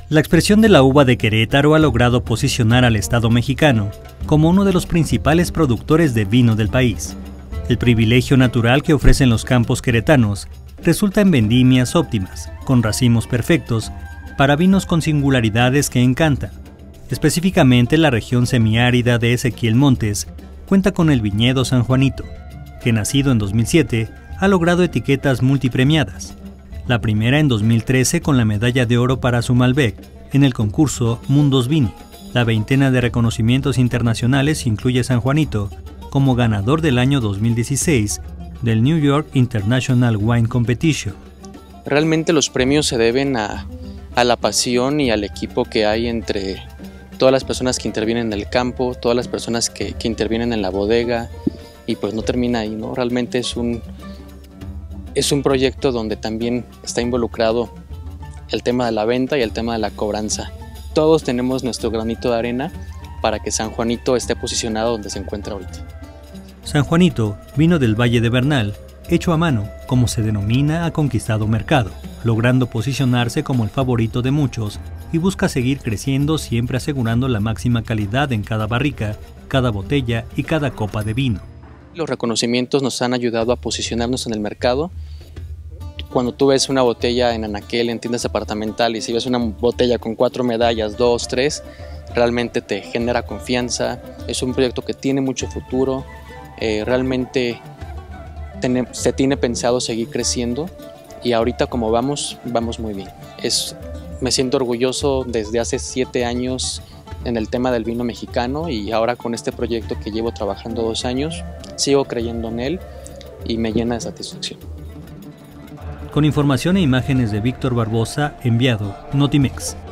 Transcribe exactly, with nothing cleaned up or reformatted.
La expresión de la uva de Querétaro ha logrado posicionar al Estado mexicano como uno de los principales productores de vino del país. El privilegio natural que ofrecen los campos queretanos resulta en vendimias óptimas, con racimos perfectos, para vinos con singularidades que encantan. Específicamente la región semiárida de Ezequiel Montes cuenta con el viñedo San Juanito, que nacido en dos mil siete ha logrado etiquetas multipremiadas. La primera en dos mil trece con la medalla de oro para su Malbec en el concurso Mundos Vini. La veintena de reconocimientos internacionales incluye San Juanito como ganador del año dos mil dieciséis del New York International Wine Competition. Realmente los premios se deben a, a la pasión y al equipo que hay entre todas las personas que intervienen en el campo, todas las personas que, que intervienen en la bodega, y pues no termina ahí, ¿no? Realmente es un, es un proyecto donde también está involucrado el tema de la venta y el tema de la cobranza. Todos tenemos nuestro granito de arena para que San Juanito esté posicionado donde se encuentra ahorita. San Juanito, vino del Valle de Bernal, hecho a mano, como se denomina, ha conquistado mercado, logrando posicionarse como el favorito de muchos y busca seguir creciendo, siempre asegurando la máxima calidad en cada barrica, cada botella y cada copa de vino. Los reconocimientos nos han ayudado a posicionarnos en el mercado. Cuando tú ves una botella en anaquel, en tiendas departamentales, y ves una botella con cuatro medallas, dos, tres, realmente te genera confianza. Es un proyecto que tiene mucho futuro. Eh, realmente ten, se tiene pensado seguir creciendo, y ahorita como vamos, vamos muy bien. Es, me siento orgulloso desde hace siete años en el tema del vino mexicano, y ahora con este proyecto que llevo trabajando dos años, sigo creyendo en él y me llena de satisfacción. Con información e imágenes de Víctor Barbosa, enviado Notimex.